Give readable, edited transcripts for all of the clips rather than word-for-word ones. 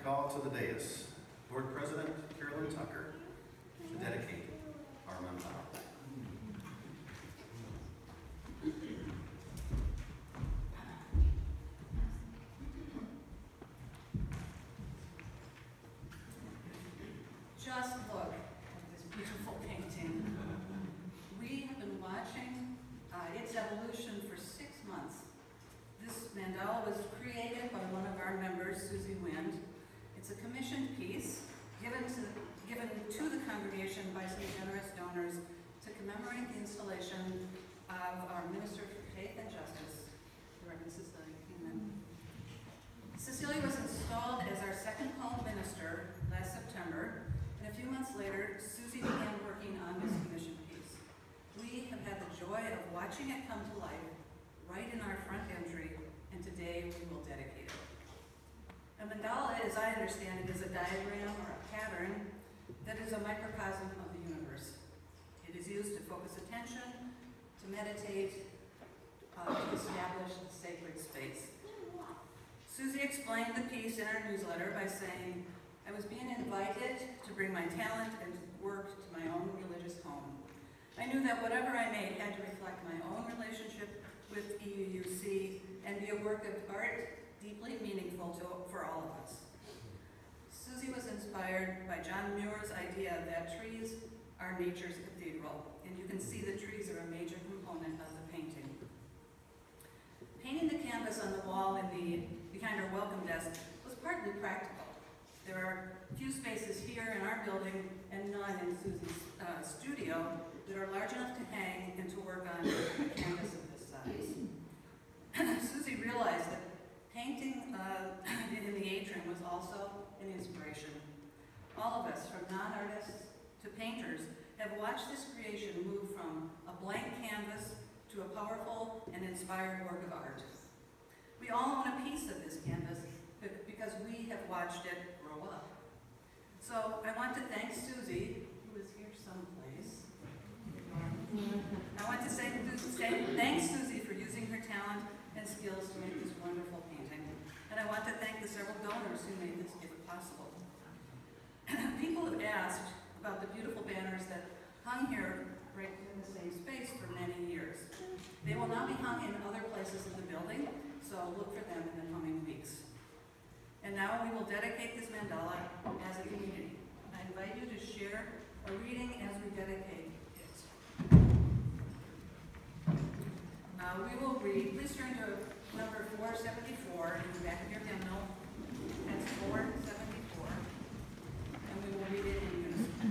call to the dais Board President Carolyn Tucker to dedicate our Mandala. Just look at this beautiful painting. We have been watching its evolution for 6 months. This mandala was created by one of our members, Susie Wind. It's a commissioned piece given to the congregation by some generous donors to commemorate the installation of our Minister for Faith and Justice, the Reverend Cecilia Kingman. Cecilia was installed as our second called minister last September, and a few months later, Susie began working on this commissioned piece. We have had the joy of watching it come to life right in our front entry, and today we will dedicate it. A mandala, as I understand it, is a diagram or a pattern that is a microcosm of the universe. It is used to focus attention, to meditate, to establish a sacred space. Susie explained the piece in our newsletter by saying, I was being invited to bring my talent and work to my own religious home. I knew that whatever I made had to reflect my own relationship with EUUC and be a work of art deeply meaningful for all of us. Susie was inspired by John Muir's idea that trees are nature's cathedral, and you can see the trees are a major component of the painting. Painting the canvas on the wall behind our welcome desk was partly practical. There are few spaces here in our building and none in Susie's studio that are large enough to hang and to work on a canvas of this size. Susie realized that painting in the atrium was also an inspiration. All of us, from non-artists to painters, have watched this creation move from a blank canvas to a powerful and inspired work of art. We all own a piece of this canvas because we have watched it grow up. So I want to thank Susie, who is here someplace. I want to thank Susie for using her talent and skills to make this wonderful painting. And I want to thank the several donors who made this gift possible. People have asked about the beautiful banners that hung here right in the same space for many years. They will now be hung in other places of the building, so look for them in the coming weeks. And now we will dedicate this mandala as a community. I invite you to share a reading as we dedicate it. We will read, please turn to number 474 in the back of your hymnal. That's 474, and we will read it in unison.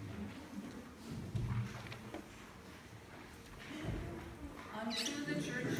Unto the church